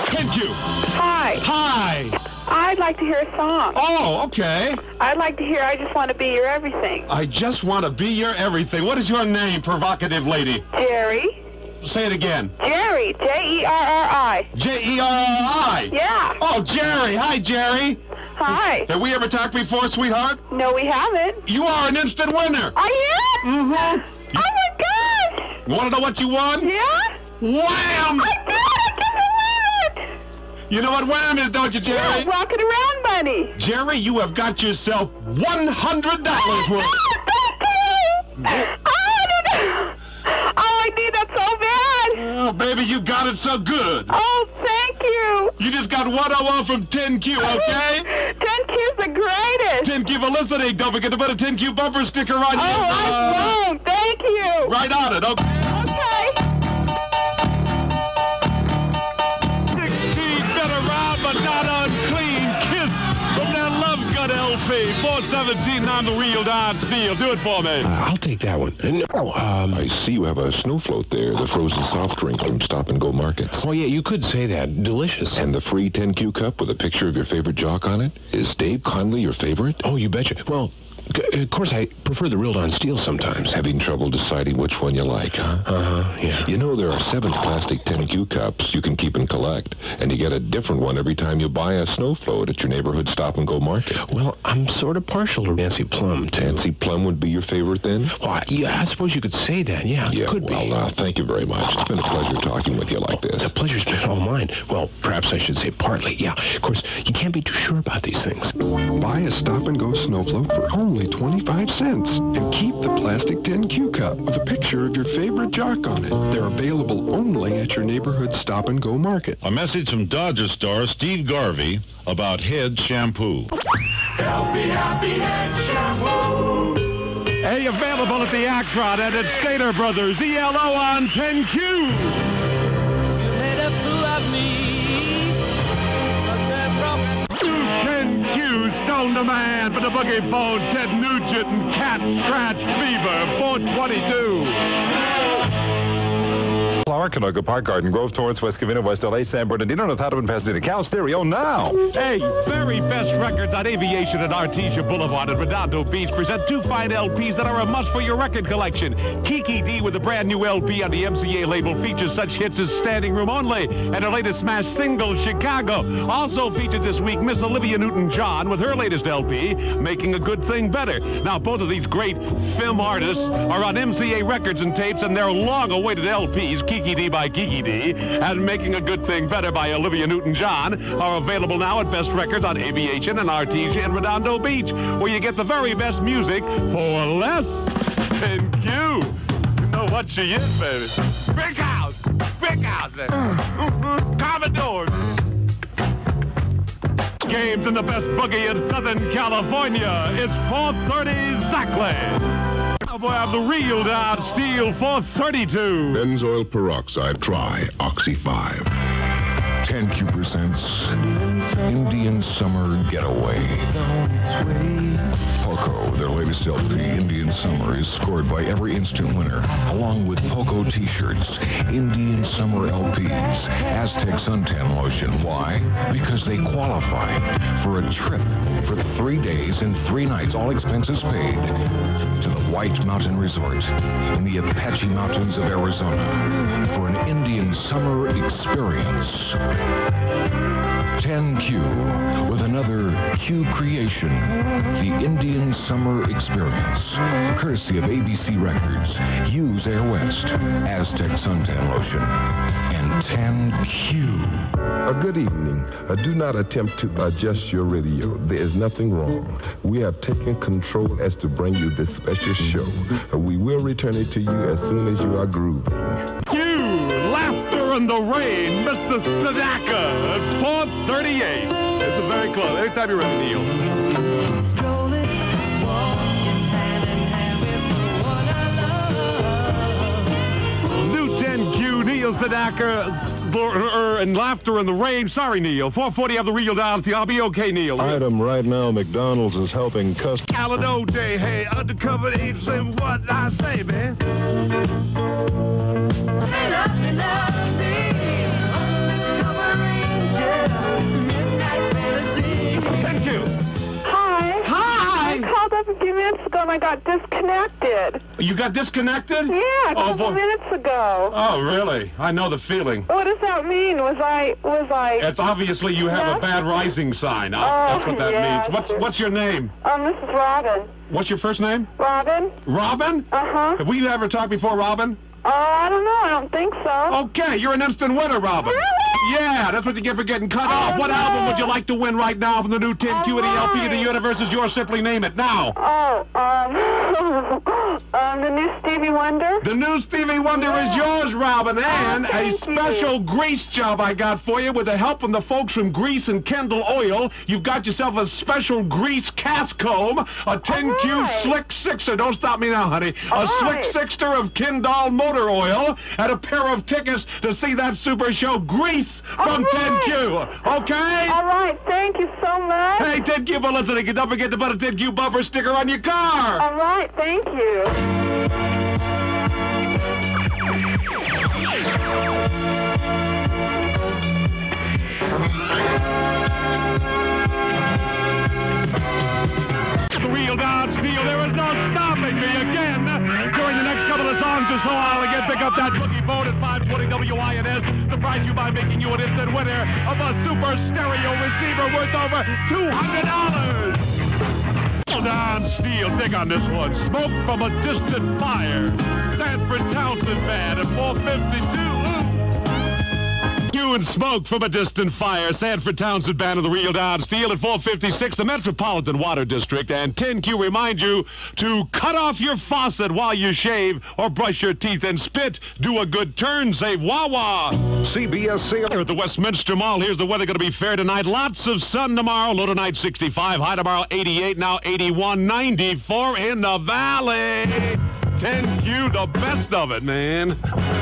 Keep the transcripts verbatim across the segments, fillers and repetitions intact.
ten Q. Hi. Hi. I'd like to hear a song. Oh, okay. I'd like to hear I Just Want to Be Your Everything. I just want to be your everything. What is your name, provocative lady? Jerry. Say it again. Jerry. J E R R I. J E R R I. Yeah. Oh, Jerry. Hi, Jerry. Hi. Have we ever talked before, sweetheart? No, we haven't. You are an instant winner. Are you? Mm-hmm. Oh, my gosh. You want to know what you won? Yeah? Wham! I did. I just won it. You know what wham is, don't you, Jerry? Yeah, walking around money. Jerry, you have got yourself one hundred dollars worth. Oh, thank you. Oh, I don't know. Oh, I need that so bad. Oh, baby, you got it so good. Oh, thank you. You just got one oh one from ten Q, okay? ten Q's the greatest. ten Q for listening. Don't forget to put a ten Q bumper sticker on Oh, you. I won't. Thank you. Right on it, okay? Okay. sixteen been around but not unclean. Kiss from their Love Gun L P. four seventeen on the real Don Steele. Do it for me. Uh, I'll take that one. No, um... I see you have a snow float there, the frozen soft drink from Stop and Go Markets. Oh, yeah, you could say that. Delicious. And the free ten Q cup with a picture of your favorite jock on it? Is Dave Conley your favorite? Oh, you betcha. Well, c- of course, I prefer the real Don Steele sometimes. Having trouble deciding which one you like, huh? Uh-huh, yeah. You know, there are seven plastic ten Q cups you can keep and collect, and you get a different one every time you buy a snow float at your neighborhood Stop and Go Market. Well, I'm sort of partial to Nancy Plum, too. Nancy Plum would be your favorite, then? Well, I, yeah, I suppose you could say that, yeah. Yeah, could well, be. uh, thank you very much. It's been a pleasure talking with you like this. The pleasure's been all mine. Well, perhaps I should say partly, yeah. Of course, you can't be too sure about these things. Buy a Stop and Go snow float for only twenty-five cents. And keep the plastic ten Q cup with a picture of your favorite jock on it. They're available only at your neighborhood Stop and Go Market. A message from Dodger star Steve Garvey about Head Shampoo. Healthy, happy head shampoo. Hey, available at the Actron and at Stater Brothers. E L O on ten Q. You made a fool of me. ten Q, Stone the Man for the Boogie Phone, Ted Nugent and Cat Scratch Fever, four twenty-two. Flower, Canoga Park, Garden Grove, Torrance, West Covina, West L A, San Bernardino, North Hatton, Pasadena, Cal Stereo now. Hey, very best records on Aviation and Artesia Boulevard at Redondo Beach present two fine L Ps that are a must for your record collection. Kiki D with a brand new L P on the M C A label features such hits as Standing Room Only and her latest smash single, Chicago. Also featured this week, Miss Olivia Newton-John with her latest L P, Making a Good Thing Better. Now, both of these great film artists are on M C A records and tapes, and their long-awaited L Ps, Kiki D by Kiki D and Making a Good Thing Better by Olivia Newton-John, are available now at Best Records on Aviation and Artesia and Redondo Beach, where you get the very best music for less. Thank you. You know what she is, baby. Big house. Big house, baby. Commodores. Games in the best boogie in Southern California. It's four thirty exactly. Boy, I'm the real Don Steele, four thirty-two. Benzoyl peroxide, try Oxy five. ten Q presents Indian Summer Getaway. Poco, their latest L P, Indian Summer, is scored by every instant winner, along with Poco t-shirts, Indian Summer L Ps, Aztec suntan lotion. Why? Because they qualify for a trip for three days and three nights, all expenses paid, to the White Mountain Resort in the Apache Mountains of Arizona for an Indian Summer experience. ten Q with another Q creation, the Indian Summer Experience, courtesy of A B C Records. Use Air West, Aztec suntan lotion, and ten Q. A good evening. Uh, do not attempt to adjust your radio. There is nothing wrong. We have taken control as to bring you this special show. Uh, we will return it to you as soon as you are grooving. Q, Laughter in the Rain, Mister Sadaka, four thirty-eight. It's a very close. Anytime you're ready, Neil. New ten Q, Neil Sedaka, and Laughter in the Rain. Sorry, Neil. four forty have the real down. I'll be okay, Neil. Item right now, McDonald's is helping customers. Alamo Day, hey, undercover agents and what I say, man. They love me, love me. Undercover agents. I got disconnected. You got disconnected? Yeah, a Oh, couple boy. minutes ago. Oh, really? I know the feeling. What does that mean? Was I, was I... It's obviously you have Yes? a bad rising sign. Uh, Oh, That's what that yes. means. What's what's your name? Um, this is Robin. What's your first name? Robin? Robin? Uh-huh. Have we ever talked before, Robin? Oh, I don't know. I don't think so. Okay, you're an instant winner, Robin. Really? Yeah, that's what you get for getting cut Oh, off. What no. album would you like to win right now from the new ten Q and the L P of the right. universe is yours? Simply name it now. Oh, um, um, the new Stevie Wonder? The new Stevie Wonder is yours, Robin, and Oh, a thank special you. grease job I got for you with the help from the folks from Grease and Kendall Oil. You've got yourself a special grease cast comb, a ten Q All right. Slick Sixer. Don't stop me now, honey. All a Slick right. Sixer of Kendall Motor Oil and a pair of tickets to see that super show Grease from All ten right. Q. Okay? All right. Thank you so much. Hey, ten Q for listening. And don't forget to put a ten Q bumper sticker on your car. All right. Thank you. The real Don Steele, there is no stopping me again. During the next couple of songs or so, I'll again pick up that boogie phone at five twenty W I N S. Surprise you by making you an instant winner of a super stereo receiver worth over two hundred dollars. Don Steele, dig on this one. Smoke from a Distant Fire. Sanford Townsend Band at four fifty-two. You and Smoke from a Distant Fire. Sanford Townsend Band of the real Don Steele at four fifty-six. The Metropolitan Water District and ten Q remind you to cut off your faucet while you shave or brush your teeth and spit. Do a good turn. Save Wawa. C B S sale. Here at the Westminster Mall, here's the weather going to be fair tonight. Lots of sun tomorrow. Low tonight sixty-five. High tomorrow eighty-eight. Now eighty-one. ninety-four in the valley. ten Q, the best of it, man.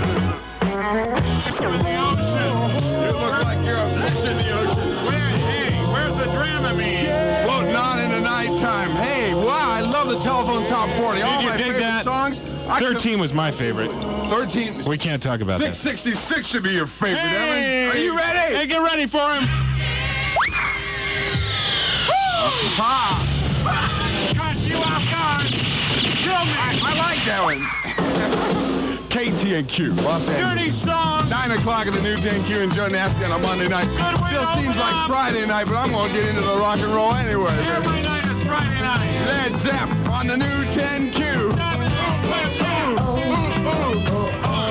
You look like you're a fish in the ocean. Where, hey, where's the Dramamine? Floating on in the nighttime. Hey, wow, I love the telephone top forty. All you my dig favorite that? songs. I thirteen was my favorite. thirteen. We can't talk about six that. sixty-six should be your favorite, Hey! Evan. Are you ready? Hey, get ready for him. Ha! Caught you off guard. Kill me. I, I like that one. K T N Q, Los Angeles. Dirty song. nine o'clock at the new ten Q and Joe Nasty on a Monday night. Good way Still to seems open like up. Friday night, but I'm going to get into the rock and roll anyway. Every night is Friday night. Led Zepp on the new ten Q. Ooh, ooh, ooh.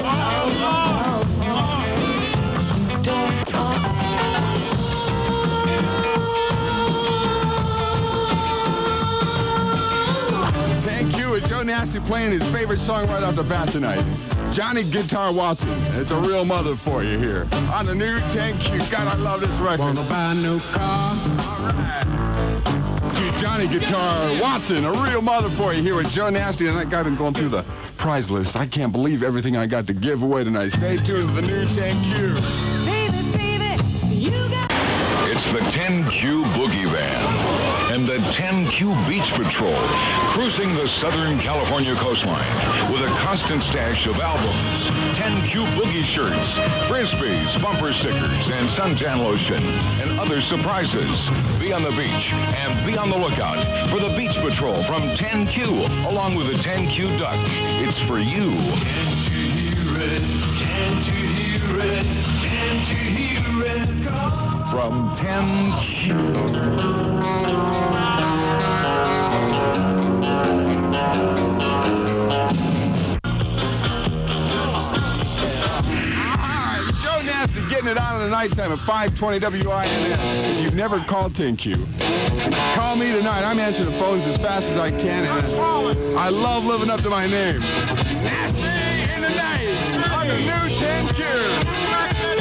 ten Q with Joe Nasty playing his favorite song right off the bat tonight. Johnny Guitar Watson. It's a real mother for you here on the new ten Q. God, I love this record. Wanna buy a new car? All right. To Johnny Guitar Watson, a real mother for you here with Joe Nasty. And that guy been going through the prize list. I can't believe everything I got to give away tonight. Stay tuned to the new ten Q. Baby, baby, you got... It's the ten Q Boogie Van and the ten Q Beach Patrol cruising the Southern California coastline with a constant stash of albums, ten Q Boogie shirts, frisbees, bumper stickers, and suntan lotion, and other surprises. Be on the beach and be on the lookout for the Beach Patrol from ten Q along with the ten Q Duck. It's for you. Can't you hear it? Can't you hear it? Can't you hear it? From ten Q. Joe Nasty getting it on in the nighttime at five twenty W I N S. If you've never called ten Q, call me tonight. I'm answering the phones as fast as I can. And I love living up to my name. Nasty in the night on the new ten Q.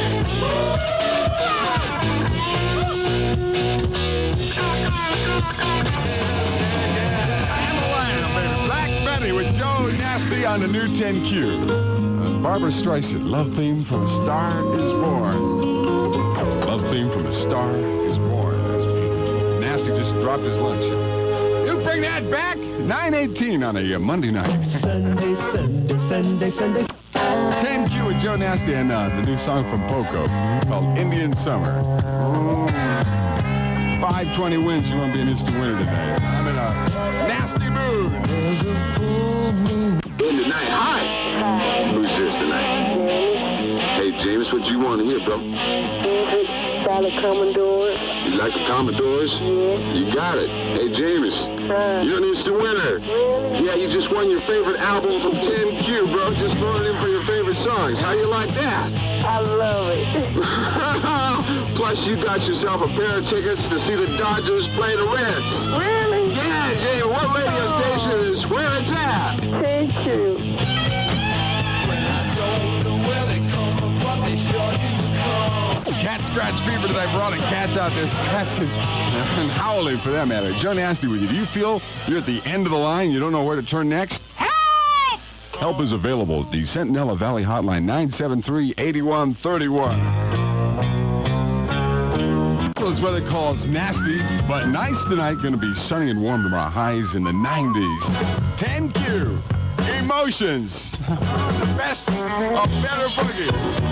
Black Betty with Joe Nasty on the new ten Q. Uh, Barbara Streisand, love theme from A Star Is Born. Love theme from A Star Is Born. That's Nasty just dropped his lunch. You bring that back? nine eighteen on a uh, Monday night. Sunday, Sunday, Sunday, Sunday. ten Q with Joe Nasty and uh, the new song from Poco called Indian Summer. Mm. five twenty wins. You want to be an instant winner today. I'm in a nasty mood. In tonight. Hi. Who's this tonight? Hey, James, what you want to hear, bro? Solid Commodores. You like the Commodores? Yeah. You got it. Hey, James, Huh. you're an instant winner. Really? Yeah, you just won your favorite album from ten Q, bro. Just voted in for your favorite songs. How you like that? I love it. Plus, you got yourself a pair of tickets to see the Dodgers play the Reds. Really? Yeah, James, what radio station is where it's at? Thank you. Cat scratch fever today. Brought in cats out there scratching and howling for that matter. Joe Nasty with you. Do you feel you're at the end of the line? You don't know where to turn next? Help! Help is available. The Centinela Valley Hotline, nine seven three, eight one three one. This weather calls nasty, but nice tonight. Going to be sunny and warm tomorrow. Highs in the nineties. ten Q. Emotions. The best of better boogie.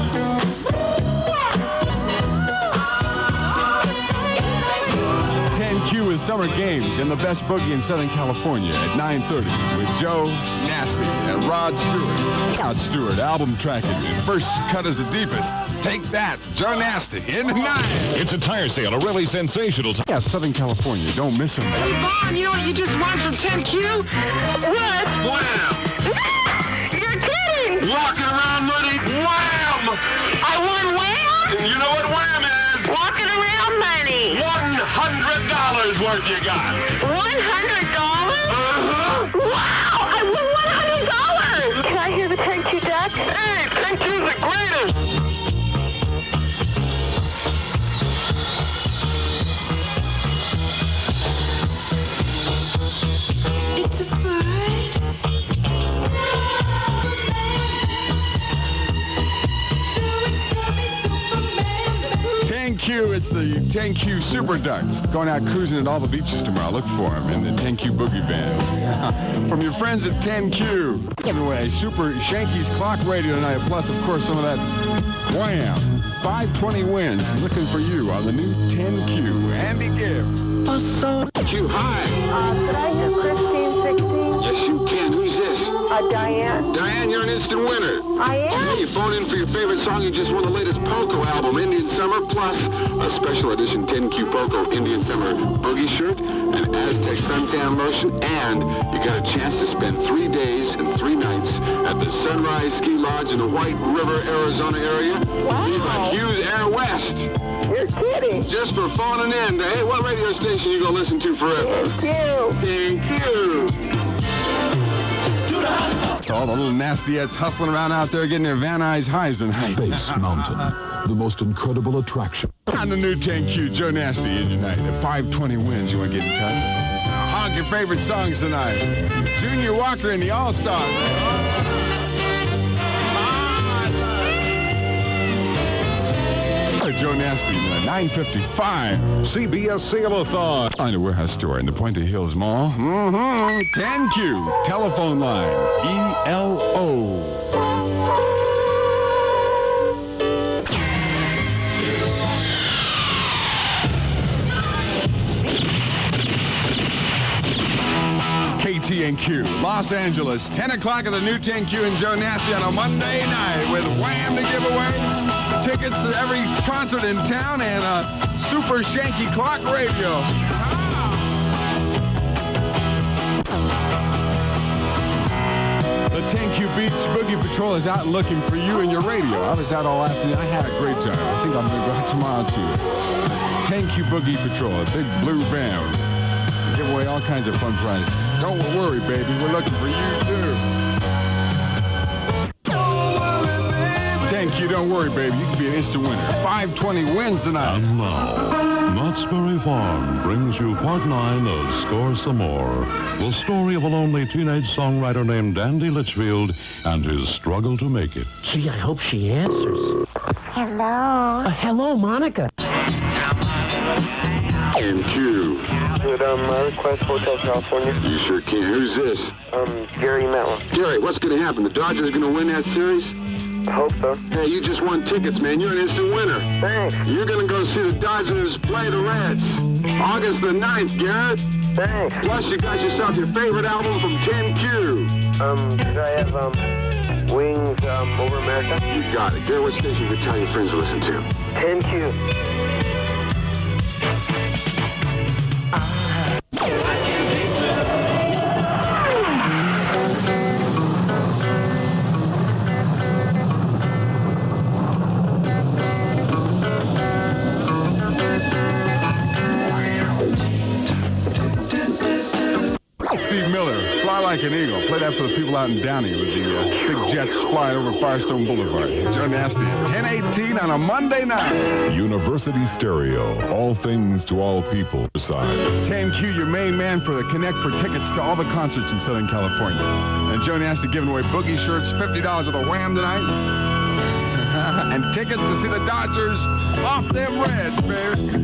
ten Q with summer games and the best boogie in Southern California at nine thirty with Joe Nasty and Rod Stewart. Rod Stewart, album tracking. First cut is the deepest. Take that, Joe Nasty in the night. It's a tire sale, a really sensational time. Yeah, Southern California. Don't miss them. Hey, Vaughn, you know what you just won from ten Q? What? Wham! You're kidding! Walking around money, wham! I won wham? You know what wham is? Walking around money. one hundred dollars worth you got. one hundred dollars? Uh-huh. Wow! I won one hundred dollars! Can I hear the ten Q duck? Hey, ten Q's the greatest. It's a bird. ten Q, it's the ten Q Super Duck. Going out cruising at all the beaches tomorrow. Look for him in the ten Q Boogie Van. From your friends at ten Q. Anyway, Super Shanky's Clock Radio tonight, plus, of course, some of that wham. five twenty wins. Looking for you on the new ten Q. Andy Gibb. Q, hi. Uh, could I hear fifteen, sixteen? Yes, you can. Who's this? Uh, Diane. Diane, you're an instant winner. I Yeah, am? you phone in for your favorite song. You just won the latest Poco album, Indian Summer, plus a special edition ten Q Poco Indian Summer boogie shirt, an Aztec suntan lotion, and you got a chance to spend three days and three nights at the Sunrise Ski Lodge in the White River, Arizona area. Wow. Viva Hughes Air West. You're kidding. Just for phoning in. Hey, what radio station you gonna listen to forever? Thank you. Thank you. All the little nastyettes hustling around out there getting their Van Nuys highs tonight. Space Mountain, the most incredible attraction. On the new ten Q, Joe Nasty in tonight. At five twenty wins, you want to get in touch? Now, honk your favorite songs tonight. Junior Walker and the All-Stars. Joe Nasty, nine fifty-five. C B S Sale-a-thon. Find a warehouse store in the Puente Hills Mall. Mm-hmm. ten Q, telephone line, E L O. K T and Q, Los Angeles, ten o'clock at the new ten Q and Joe Nasty on a Monday night with wham to give away. Tickets to every concert in town and a Super Shanky Clock Radio. The ten Q Beach Boogie Patrol is out looking for you and your radio. I was out all afternoon. I had a great time. I think I'm going to go out tomorrow too. ten Q Boogie Patrol, a big blue band. Give away all kinds of fun prizes. Don't worry, baby. We're looking for you too. ten Q, don't worry, baby. You can be an instant winner. five twenty wins tonight. And now, Knott's Berry Farm brings you part nine of Score Some More. The story of a lonely teenage songwriter named Andy Litchfield and his struggle to make it. Gee, I hope she answers. Hello. Uh, hello, Monica. ten Q. Good, um, I request Hotel California. You sure can. Who's this? Um, Gary Metla. Gary, what's going to happen? The Dodgers going to win that series? Hope so. Hey, you just won tickets, man. You're an instant winner. Thanks. You're going to go see the Dodgers play the Reds. August the ninth, Garrett. Thanks. Plus, you got yourself your favorite album from ten Q. Um, did I have, um, Wings, um, Over America? You got it. Garrett, what station you tell your friends to listen to? ten Q. Like an eagle. Play that for the people out in Downey with the uh, big jets flying over Firestone Boulevard. Joe Nasty at ten eighteen on a Monday night. University Stereo. All things to all people. Beside ten Q, your main man for the Connect for tickets to all the concerts in Southern California. And Joe Nasty giving away boogie shirts, fifty dollars with a wham tonight. And tickets to see the Dodgers off them Reds, baby.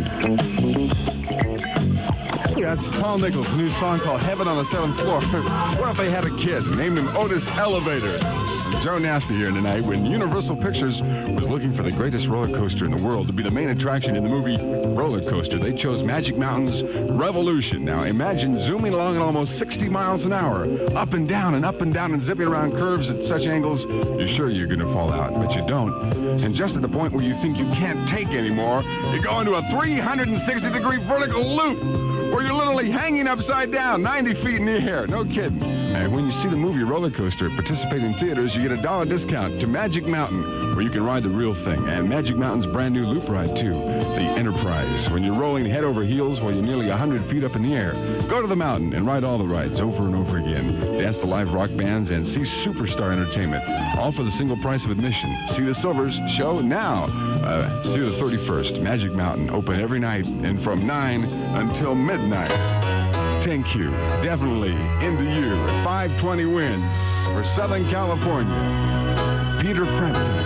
That's Paul Nichols' new song called Heaven on the Seventh Floor. What if they had a kid? Named him Otis Elevator. Joe Nasty here tonight when Universal Pictures was looking for the greatest roller coaster in the world to be the main attraction in the movie Roller Coaster. They chose Magic Mountain's Revolution. Now imagine zooming along at almost sixty miles an hour, up and down and up and down and zipping around curves at such angles, you're sure you're going to fall out, but you don't. And just at the point where you think you can't take anymore, you go into a three hundred sixty degree vertical loop, where you're literally hanging upside down, ninety feet in the air. No kidding. And when you see the movie Roller Coaster at participating theaters, you get a dollar discount to Magic Mountain, where you can ride the real thing. And Magic Mountain's brand new loop ride, too, the Enterprise. When you're rolling head over heels while you're nearly one hundred feet up in the air, go to the mountain and ride all the rides over and over again. Dance to live rock bands and see superstar entertainment, all for the single price of admission. See the Silvers show now uh, through the thirty-first. Magic Mountain, open every night and from nine until midnight. ten Q, definitely into you at five twenty wins for Southern California. Peter Frampton.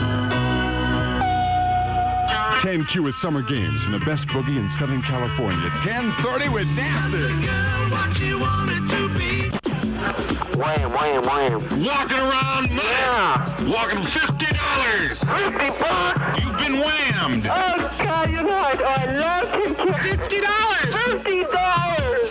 ten Q with Summer Games and the best boogie in Southern California. ten thirty with Nasty. Wham, wham, wham. Walking around, man. Yeah. Walking fifty dollars. fifty bucks. You've been whammed. Oh, God, you know I, I love ten Q. fifty dollars. fifty dollars.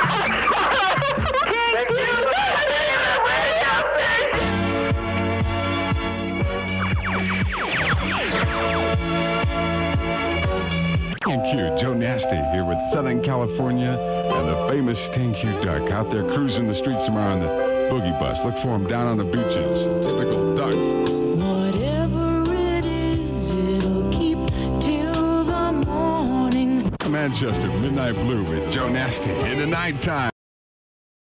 ten Q, Joe Nasty here with Southern California and the famous ten Q Duck out there cruising the streets tomorrow on the boogie bus. Look for him down on the beaches. Typical Duck. Whatever it is, it'll keep till the morning. Manchester, Midnight Blue with Joe Nasty in the nighttime.